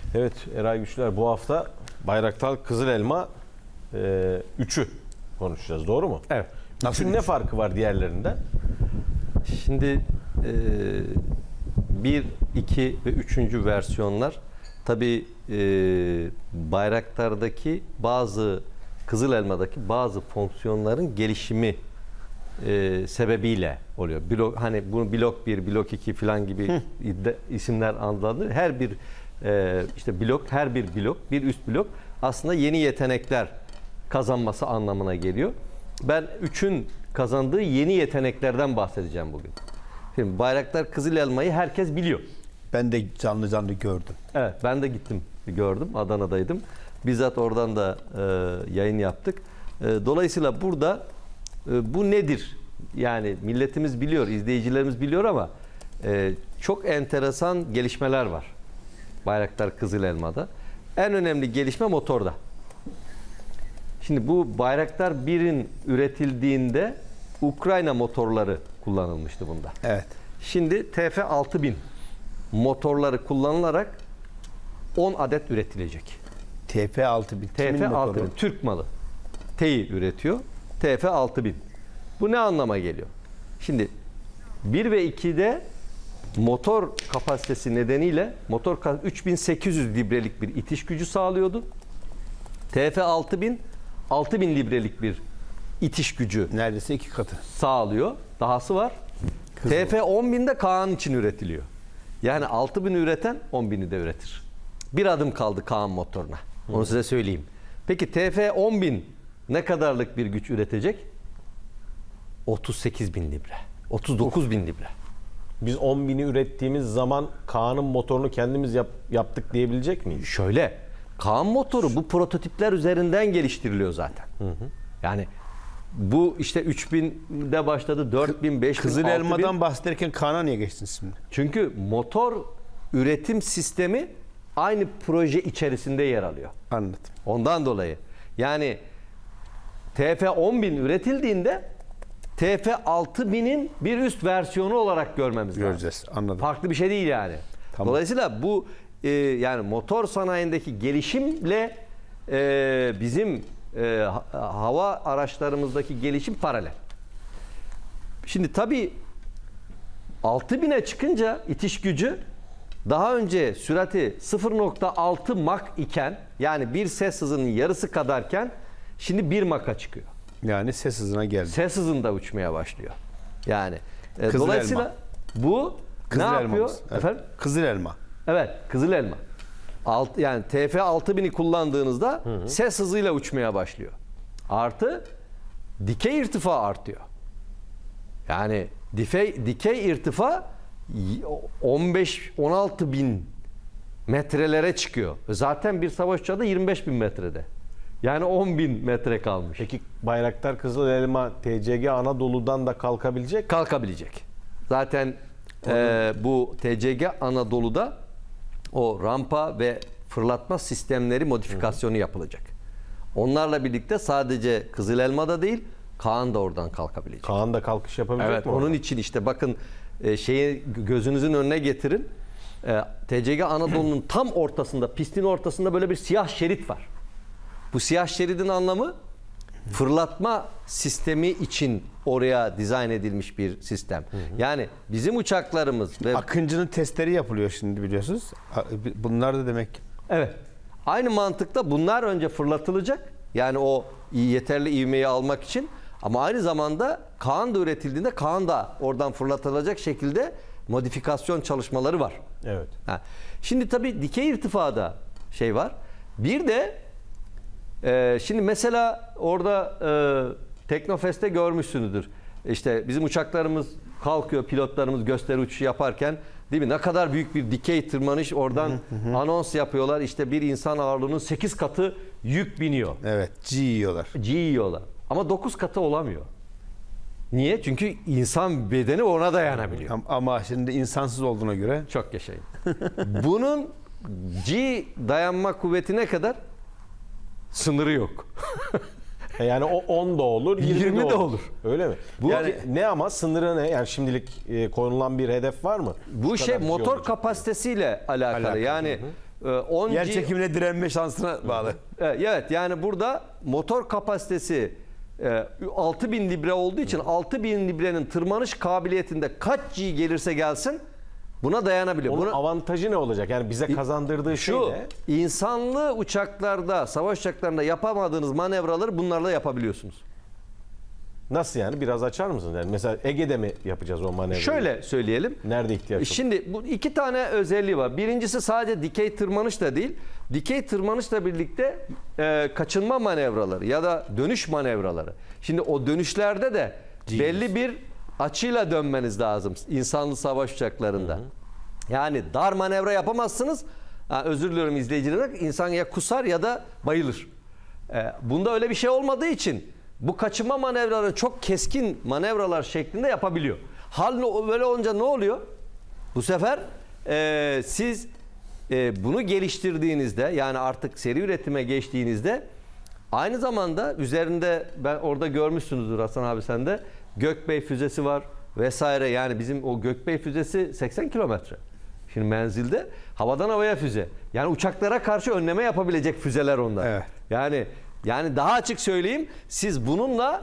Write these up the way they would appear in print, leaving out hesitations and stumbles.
Evet Eray Güçler, bu hafta Bayraktar Kızıl Elma 3'ü konuşacağız, doğru mu? Evet. Üçün ne farkı var diğerlerinden? Şimdi 1, 2 ve 3. versiyonlar tabii Bayraktar'daki bazı, Kızıl Elma'daki bazı fonksiyonların gelişimi sebebiyle oluyor. Hani bunu blok 1, blok 2 falan gibi isimler adlandırılır. Her bir işte blok, her bir blok, bir üst blok aslında yeni yetenekler kazanması anlamına geliyor. Ben 3'ün kazandığı yeni yeteneklerden bahsedeceğim bugün. Şimdi Bayraktar Kızıl Elma'yı herkes biliyor. Ben de canlı gördüm. Evet, ben de gittim, gördüm. Adana'daydım. Bizzat oradan da yayın yaptık. Dolayısıyla burada bu nedir? Yani milletimiz biliyor, izleyicilerimiz biliyor ama çok enteresan gelişmeler var Bayraktar Kızıl Elma'da. En önemli gelişme motorda. Şimdi bu Bayraktar 1'in üretildiğinde Ukrayna motorları kullanılmıştı bunda. Evet. Şimdi TF6000 motorları kullanılarak 10 adet üretilecek. TF6000. TF6000 Türk malı. TEİ üretiyor. TF6000. Bu ne anlama geliyor? Şimdi 1 ve 2'de motor kapasitesi nedeniyle 3800 librelik bir itiş gücü sağlıyordu. TF6000 6000 librelik bir itiş gücü neredeyse 2 katı sağlıyor. Dahası var. TF10.000'de Kaan için üretiliyor. Yani 6000 üreten 10.000'i de üretir. Bir adım kaldı Kaan motoruna. Onu size söyleyeyim. Peki TF10.000 ne kadarlık bir güç üretecek? 38.000 libre. 39.000 libre. Biz 10.000'i ürettiğimiz zaman Kaan'ın motorunu kendimiz yaptık diyebilecek miyiz? Şöyle, Kaan motoru bu prototipler üzerinden geliştiriliyor zaten. Yani bu işte 3000'de başladı, 4000, 5000, Kızıl 6000. Elma'dan bahsederken Kaan'a niye geçtiniz şimdi? Çünkü motor üretim sistemi aynı proje içerisinde yer alıyor. Anladım. Ondan dolayı. Yani TF10.000 üretildiğinde TF6000'in bir üst versiyonu olarak görmemiz göreceğiz. lazım. Anladım. Farklı bir şey değil yani. Tamam. Dolayısıyla bu yani motor sanayindeki gelişimle bizim hava araçlarımızdaki gelişim paralel. Şimdi tabii 6000'e çıkınca itiş gücü daha önce sürati 0.6 Mach iken, yani bir ses hızının yarısı kadarken şimdi 1 Mach'a çıkıyor. Yani ses hızına geldi. Ses hızında uçmaya başlıyor. Yani Kızıl dolayısıyla elma. Bu Kızıl ne yapıyor? elmamız. Evet. Efendim? Kızıl elma. Evet, Kızıl Elma. Yani TF6000'i kullandığınızda ses hızıyla uçmaya başlıyor. Artı dikey irtifa artıyor. Yani dikey irtifa 15-16 bin metrelere çıkıyor. Zaten bir savaş uçağı da 25 bin metrede. Yani 10 bin metre kalmış. Peki Bayraktar Kızıl Elma TCG Anadolu'dan da kalkabilecek? Kalkabilecek. Zaten bu TCG Anadolu'da o rampa ve fırlatma sistemleri modifikasyonu yapılacak. Onlarla birlikte sadece Kızıl Elma'da değil, Kaan da oradan kalkabilecek. Kaan da kalkış yapabilecek Evet, mi? onun için işte bakın şeyi gözünüzün önüne getirin. TCG Anadolu'nun tam ortasında, pistin ortasında böyle bir siyah şerit var. Bu siyah şeridin anlamı fırlatma sistemi için oraya dizayn edilmiş bir sistem. Yani bizim uçaklarımız ve Akıncı'nın testleri yapılıyor şimdi, biliyorsunuz. Bunlar da demek. evet, aynı mantıkla bunlar önce fırlatılacak. Yani o yeterli ivmeyi almak için, ama aynı zamanda Kaan da üretildiğinde Kaan da oradan fırlatılacak şekilde modifikasyon çalışmaları var. Evet. Şimdi tabii dikey irtifada şey var. Bir de şimdi mesela orada Teknofest'te görmüşsünüzdür. İşte bizim uçaklarımız kalkıyor, pilotlarımız gösteri uçuşu yaparken, değil mi? Ne kadar büyük bir dikey tırmanış, oradan anons yapıyorlar. İşte bir insan ağırlığının 8 katı yük biniyor. Evet, G yiyorlar. G yiyorlar. Ama 9 katı olamıyor. Niye? Çünkü insan bedeni ona dayanabiliyor. Ama şimdi insansız olduğuna göre. Çok yaşayın. Bunun G dayanma kuvvetine kadar sınırı yok. Yani o 10 da olur, 20 de olur. Öyle mi? Bu yani ne, ama sınırı ne? Yani şimdilik konulan bir hedef var mı? Bu Şu şey kadar motor olacak. kapasitesiyle alakalı. Yani 10G Yer çekimine direnme şansına bağlı. Evet, yani burada motor kapasitesi 6000 libre olduğu için 6000 librenin tırmanış kabiliyetinde kaç G gelirse gelsin buna dayanabiliyor. Onun Bunu, avantajı ne olacak? Yani bize kazandırdığı şey şu ne? insanlı uçaklarda, savaş uçaklarında yapamadığınız manevraları bunlarla yapabiliyorsunuz. Nasıl yani? Biraz açar mısınız? Yani mesela Ege'de mi yapacağız o manevrayı? Şöyle söyleyelim. Nerede ihtiyaç var? Şimdi bu iki tane özelliği var. Birincisi sadece dikey tırmanış da değil. Dikey tırmanışla birlikte kaçınma manevraları ya da dönüş manevraları. Şimdi o dönüşlerde de belli bir açıyla dönmeniz lazım insanlı savaş uçaklarında. Yani dar manevra yapamazsınız. Özür diliyorum izleyicilerden. İnsan ya kusar ya da bayılır. Bunda öyle bir şey olmadığı için bu kaçınma manevraları çok keskin manevralar şeklinde yapabiliyor. Hal böyle olunca ne oluyor? Bu sefer siz bunu geliştirdiğinizde, yani artık seri üretime geçtiğinizde, aynı zamanda üzerinde, ben orada görmüşsünüzdür Hasan abi sen de, Gökbey füzesi var vesaire. Yani bizim o Gökbey füzesi 80 kilometre. Şimdi menzilde havadan havaya füze. Yani uçaklara karşı önleme yapabilecek füzeler onlar. Evet. Yani daha açık söyleyeyim, siz bununla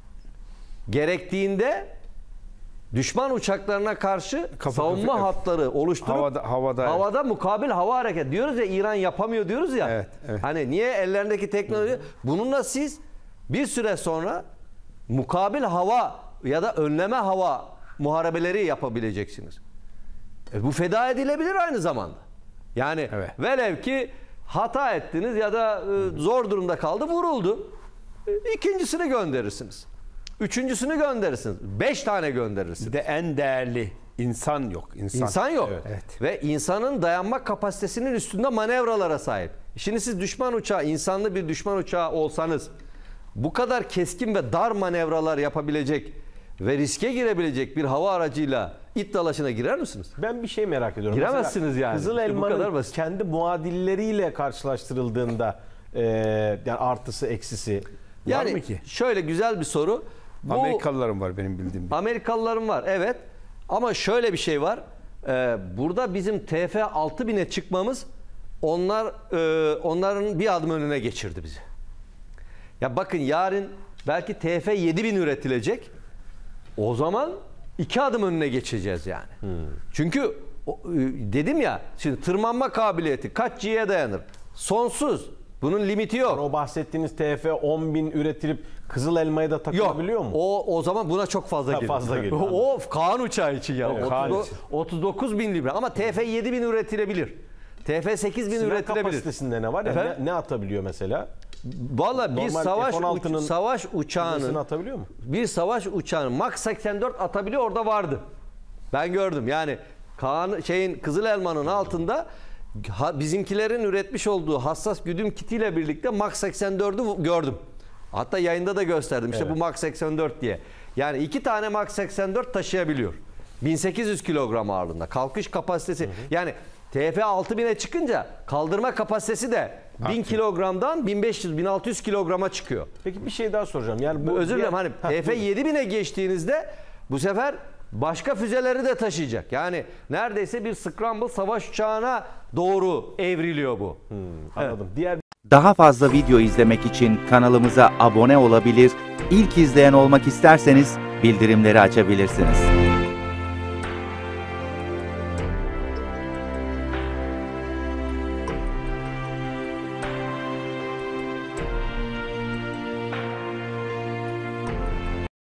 gerektiğinde düşman uçaklarına karşı savunma hatları oluşturup havada mukabil hava hareket diyoruz ya, İran yapamıyor diyoruz ya. Evet, evet. Hani niye ellerindeki teknoloji? Bununla siz bir süre sonra mukabil hava ya da önleme hava muharebeleri yapabileceksiniz. Bu feda edilebilir aynı zamanda. Yani evet. Velev ki hata ettiniz ya da zor durumda kaldı, vuruldu. İkincisini gönderirsiniz. Üçüncüsünü gönderirsiniz. 5 tane gönderirsiniz. Bir de en değerli insan yok. İnsan yok. Evet. Ve insanın dayanma kapasitesinin üstünde manevralara sahip. Şimdi siz düşman uçağı, insanlı bir düşman uçağı olsanız bu kadar keskin ve dar manevralar yapabilecek ve riske girebilecek bir hava aracıyla it dalaşına girer misiniz? Ben bir şey merak ediyorum. Giremezsiniz Mesela yani. Kızıl Bu kadar Elma'nın basit. kendi muadilleriyle karşılaştırıldığında yani artısı eksisi var mı ki? Şöyle güzel bir soru. Bu, Amerikalıların var benim bildiğim. Amerikalıların var, evet. Ama şöyle bir şey var. Burada bizim TF6000'e çıkmamız onların bir adım önüne geçirdi bizi. Ya bakın, yarın belki TF7000 üretilecek. O zaman 2 adım önüne geçeceğiz yani. Çünkü dedim ya, şimdi tırmanma kabiliyeti kaç G'ye dayanır? Sonsuz. Bunun limiti yok. O bahsettiğiniz TF 10.000 üretilip Kızıl Elma'ya da takılabiliyor mu? O zaman buna çok fazla gelir. Fazla gelir. O Kaan uçağı için ya. Evet, Kaan için. 39.000 libre ama TF 7.000 üretilebilir. TF 8.000 Silah üretilebilir. kapasitesinde ne var? Yani ne atabiliyor mesela? Valla bir Normal savaş uçağının atabiliyor mu? bir savaş uçağının Mach 84 atabiliyor, orada vardı. Ben gördüm. Yani Kızıl Elma'nın altında bizimkilerin üretmiş olduğu hassas güdüm kitiyle birlikte Mach 84'ü gördüm. Hatta yayında da gösterdim. İşte bu Mach 84 diye. Yani 2 tane Mach 84 taşıyabiliyor. 1800 kilogram ağırlığında. Kalkış kapasitesi. Yani TF 6000'e çıkınca kaldırma kapasitesi de 1000 kilogramdan 1500-1600 kilograma çıkıyor. Peki bir şey daha soracağım. Yani bu Özür dilerim, hani TF 7000'e geçtiğinizde bu sefer başka füzeleri de taşıyacak. Yani neredeyse bir scramble savaş uçağına doğru evriliyor bu. Anladım. Diğer Daha fazla video izlemek için kanalımıza abone olabilir, ilk izleyen olmak isterseniz bildirimleri açabilirsiniz.